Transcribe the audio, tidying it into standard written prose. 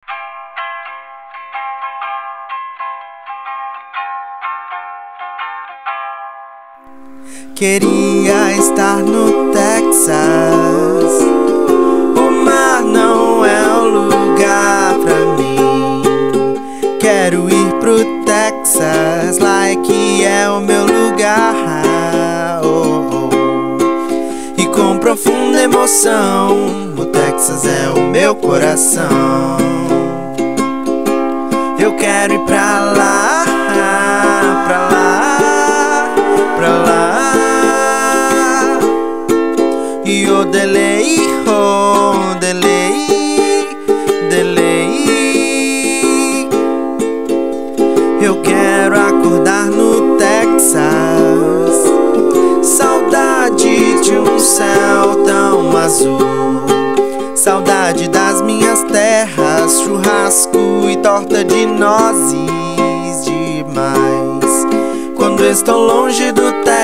Queria estar no Texas. O mar não é o lugar pra mim. Quero ir pro Texas, lá é que é o meu lugar. E com profunda emoção, o Texas é o meu coração. Eu quero ir pra lá, pra lá, pra lá. E o delay, oh, delay, delay. Eu quero acordar no Texas. Saudade de um céu tão azul. Saudade das minhas terras, churrasco e torta de nozes demais. Quando estou longe do Texas,